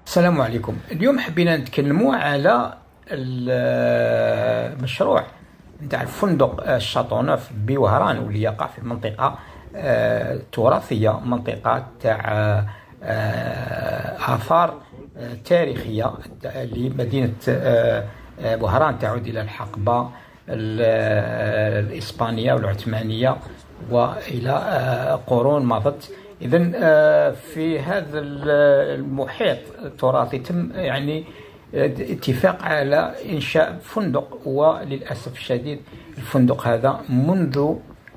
السلام عليكم. اليوم حبينا نتكلموا على المشروع نتاع الفندق الشاطونوف بوهران، واللي يقع في منطقة تراثية، منطقة تاع آثار تاريخية لمدينة وهران، تعود إلى الحقبة الإسبانية والعثمانية وإلى قرون مضت. إذن في هذا المحيط التراثي تم اتفاق على إنشاء فندق، وللأسف الشديد الفندق هذا منذ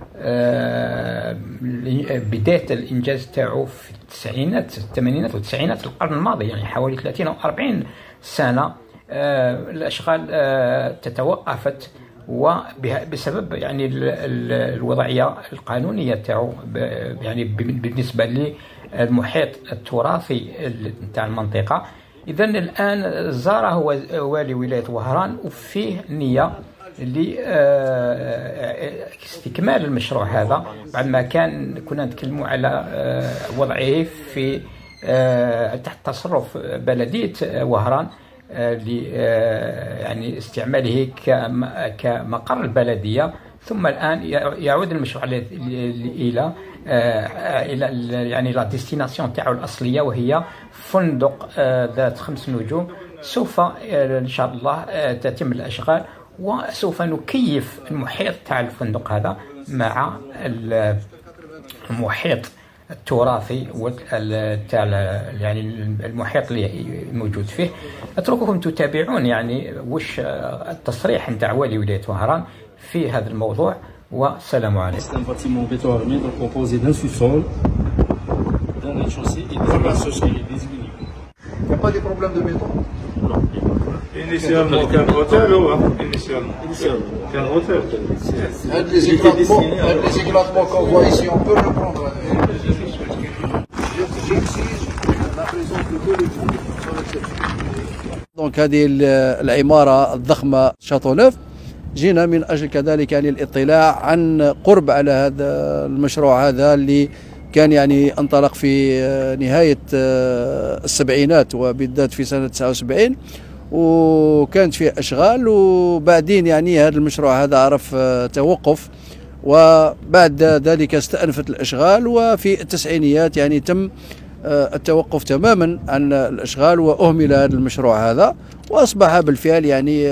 بداية الإنجاز تاعو في الثمانينات والتسعينات القرن الماضي، يعني حوالي 30 أو 40 سنة الأشغال تتوقفت، وبسبب الوضعية القانونية تاعو بالنسبة للمحيط التراثي نتاع المنطقة. إذن الآن زاره والي ولاية وهران، وفيه نية لاستكمال المشروع هذا بعد ما كنا نتكلموا على وضعه في تحت تصرف بلدية وهران، استعماله كمقر البلدية، ثم الآن يعود المشروع إلى لا ديستيناسيون تاعو الأصلية، وهي فندق ذات 5 نجوم. سوف إن شاء الله تتم الأشغال، وسوف نكيف المحيط تاع الفندق هذا مع المحيط التراثي تاع المحيط اللي موجود فيه. اترككم تتابعون وش التصريح نتاع والي ولاية وهران في هذا الموضوع، والسلام عليكم. Il n'y a pas des problèmes de béton? Non. Initialement, qu'un hôtel ou initialement? Qu'un hôtel. Les éclatements qu'on voit ici, on peut le prendre. J'exige la présence de tous les groupes sur l'exception. دونك هذه العمارة الضخمة شاطونوف، جينا من أجل كذلك الاطلاع عن قرب على هذا المشروع هذا اللي كان انطلق في نهاية السبعينات، وبالذات في سنة 79، وكانت فيه أشغال، وبعدين هذا المشروع هذا عرف توقف، وبعد ذلك استأنفت الأشغال، وفي التسعينيات تم التوقف تماما عن الأشغال، وأهمل هذا المشروع هذا، وأصبح بالفعل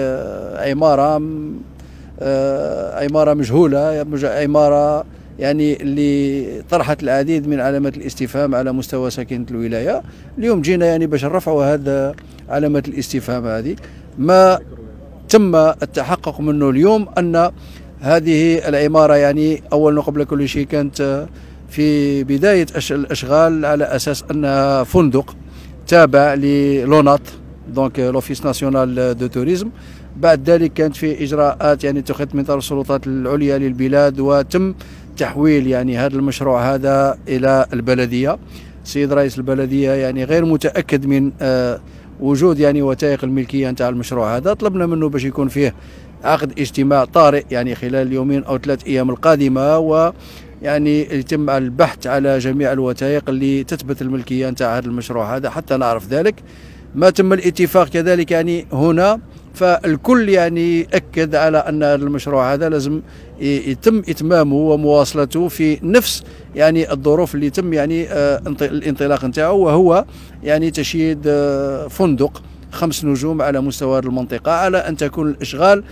عمارة مجهولة، عمارة اللي طرحت العديد من علامات الاستفهام على مستوى ساكنة الولاية. اليوم جينا باش نرفعوا هذا علامات الاستفهام هذه. ما تم التحقق منه اليوم أن هذه العمارة أولا قبل كل شيء كانت في بداية الأشغال على أساس أنها فندق تابع للونات، دونك لوفيس ناسيونال دو توريزم. بعد ذلك كانت في إجراءات اتخذت من طرف السلطات العليا للبلاد، وتم تحويل هذا المشروع هذا إلى البلدية. السيد رئيس البلدية غير متأكد من وجود وثائق الملكية نتاع المشروع هذا. طلبنا منه باش يكون فيه عقد اجتماع طارئ خلال اليومين أو 3 أيام القادمة، و يتم البحث على جميع الوثائق اللي تثبت الملكية نتاع هذا المشروع هذا حتى نعرف ذلك. ما تم الاتفاق كذلك هنا، فالكل أكد على أن هذا المشروع هذا لازم يتم إتمامه ومواصلته في نفس الظروف اللي تم الانطلاق نتاعو، وهو تشييد فندق 5 نجوم على مستوى المنطقة، على أن تكون الإشغال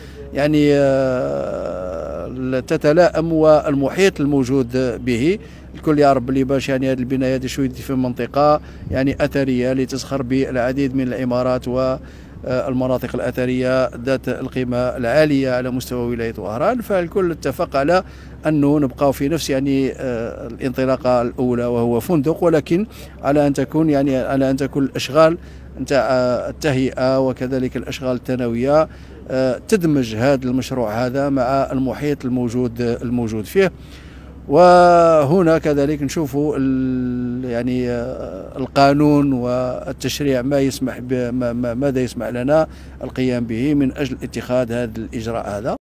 تتلائم والمحيط الموجود به. الكل يعرف بلي باش هذه البناية هذه شوية في منطقة أثرية لتزخر بالعديد من العمارات والمناطق الأثرية ذات القيمة العالية على مستوى ولاية وهران، فالكل اتفق على أنه نبقى في نفس الانطلاقة الأولى وهو فندق، ولكن على أن تكون على أن تكون الأشغال نتاع التهيئة وكذلك الأشغال الثانوية تدمج هذا المشروع هذا مع المحيط الموجود فيه. وهنا كذلك نشوفوا القانون والتشريع ما يسمح ماذا يسمح لنا القيام به من أجل اتخاذ هذا الإجراء هذا.